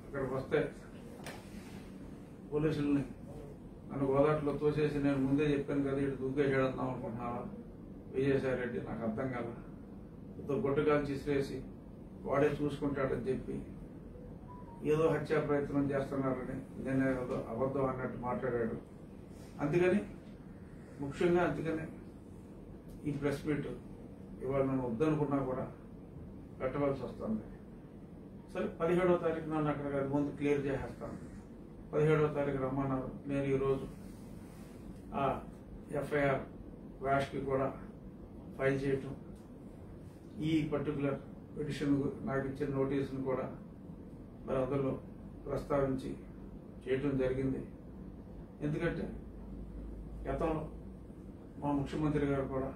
అక్కడికి వస్తే పోలీసుల్ని నన్ను గోదాట్లో తోసేసి నేను ముందే చెప్పాను కదా ఇటు దూకేసేద్దాం అనుకుంటున్నావా విజయసాయి రెడ్డి నాకు అర్థం కాల గొడ్డగాలు చిసిరేసి వాడే చూసుకుంటాడని చెప్పి ఏదో హత్యా ప్రయత్నం చేస్తున్నారని నేను ఏదో అబద్ధం అన్నట్టు మాట్లాడాడు. అందుకని ముఖ్యంగా ఈ ప్రెస్ మీట్ ఇవాళ నన్ను వద్దనుకున్నా కూడా పెట్టవలసి వస్తుంది. సరే 17వ తారీఖు నన్ను అక్కడ ముందు క్లియర్ చేసేస్తాను. 17వ తారీఖు రమ్మన్నారు. నేను ఈరోజు ఆ ఎఫ్ఐఆర్ వ్యాష్కి కూడా ఫైల్ చేయటం, ఈ పర్టికులర్ పిటిషన్ నాకు ఇచ్చిన నోటీసును కూడా మరి అందులో ప్రస్తావించి చేయటం జరిగింది. ఎందుకంటే గతంలో మా ముఖ్యమంత్రి గారు కూడా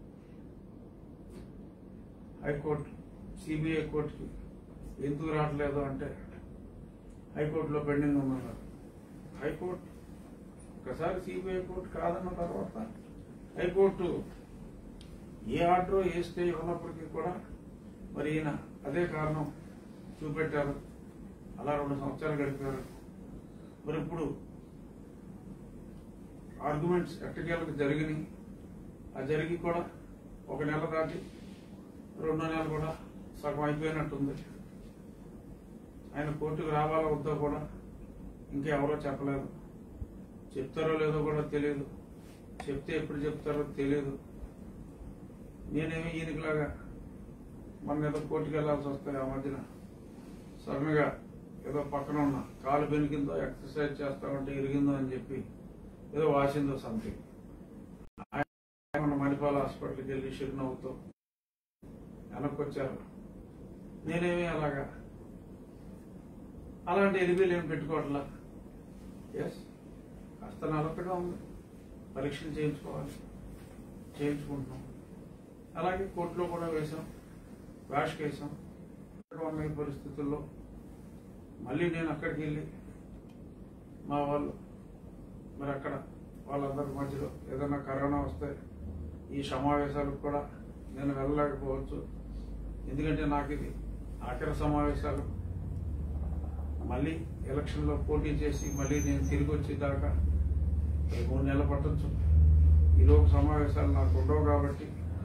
హైకోర్టు సిబిఐ కోర్టుకి ఎందుకు రావట్లేదు అంటే హైకోర్టులో పెండింగ్ ఉందన్నారు. హైకోర్టు ఒకసారి సిబిఐ కోర్టు కాదన్న తర్వాత హైకోర్టు ఏ ఆర్డర్ ఏ స్టే ఉన్నప్పటికీ కూడా మరి ఈయన అదే కారణం చూపెట్టారు. అలా 2 సంవత్సరాలు గడిపారు. మరి ఇప్పుడు ఆర్గ్యుమెంట్స్ ఎట్టకేలకు జరిగినాయి. ఆ జరిగి కూడా 1 నెల దాటి 2 నెలలు కూడా సగం అయిపోయినట్టుంది. ఆయన కోర్టుకు రావాలో వద్దో కూడా ఇంకెవరో చెప్పలేదు. చెప్తారో లేదో కూడా తెలియదు. చెప్తే ఎప్పుడు చెప్తారో తెలియదు. నేనేమి ఈయనకిలాగా మన ఏదో కోర్టుకు వెళ్లాల్సి వస్తే ఆ మధ్యన సడన్గా ఏదో పక్కన ఉన్న కాలు బెనికిందో ఎక్సర్సైజ్ చేస్తామంటే ఇరిగిందో అని చెప్పి ఏదో వాసిందో సంథింగ్. మన మణిపాల హాస్పిటల్కి వెళ్ళి చిరునవ్వుతో వెనక్కి వచ్చారు. నేనేమి అలాంటి ఎలిబీలు ఏమి పెట్టుకోవట్లా. ఎస్ కాస్త నలకగా ఉంది, పరీక్షలు చేయించుకోవాలి, చేయించుకుంటున్నాం. అలాగే కోర్టులో కూడా వేశాం, వ్యాష్కి వేసాం. ఉన్న పరిస్థితుల్లో మళ్ళీ నేను అక్కడికి వెళ్ళి మా వాళ్ళు మరి అక్కడ వాళ్ళందరి మధ్యలో ఏదైనా కరోనా వస్తే ఈ సమావేశాలకు కూడా నేను వెళ్ళలేకపోవచ్చు. ఎందుకంటే నాకు ఇది ఆఖరి సమావేశాలు. మళ్ళీ ఎలక్షన్లో పోటీ చేసి మళ్ళీ నేను తిరిగి వచ్చేదాకా 3 నెలలు పట్టొచ్చు. ఈలోపు సమావేశాలు నాకు ఉండవు కాబట్టి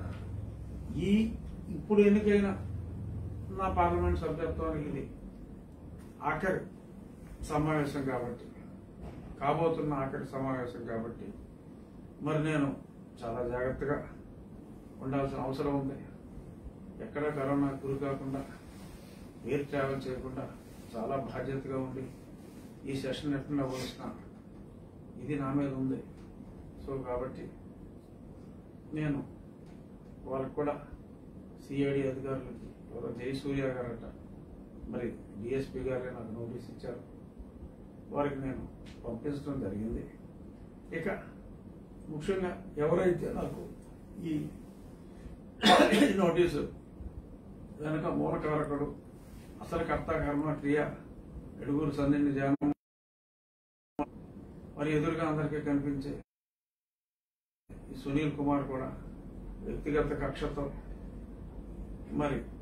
ఇప్పుడు ఎన్నికైన నా పార్లమెంట్ సభ్యత్వానికి ఇది ఆఖరి సమావేశం కాబట్టి, కాబోతున్న ఆఖరి సమావేశం కాబట్టి మరి నేను చాలా జాగ్రత్తగా ఉండాల్సిన అవసరం ఉంది. ఎక్కడ కరోనా గురి కాకుండా, ఎయిర్ ట్రావెల్ చేయకుండా చాలా బాధ్యతగా ఉండి ఈ సెషన్ ఎట్లా పోసిన ఇది నా మీద ఉంది. సో కాబట్టి నేను వాళ్ళకు కూడా సిఐడి అధికారులకి జయసూర్య గారట మరి డిఎస్పీ గారే నాకు నోటీస్ ఇచ్చారు. వారికి నేను పంపించడం జరిగింది. ఇక ముఖ్యంగా ఎవరైతే నాకు ఈ నోటీసు వెనక మూలకారకుడు, అసలు కర్త కర్మ క్రియ ఎడుగురు సంధిని జానం మరి ఎదురుగా అందరికీ కనిపించే ఈ సునీల్ కుమార్ కూడా వ్యక్తిగత కక్షతో మరి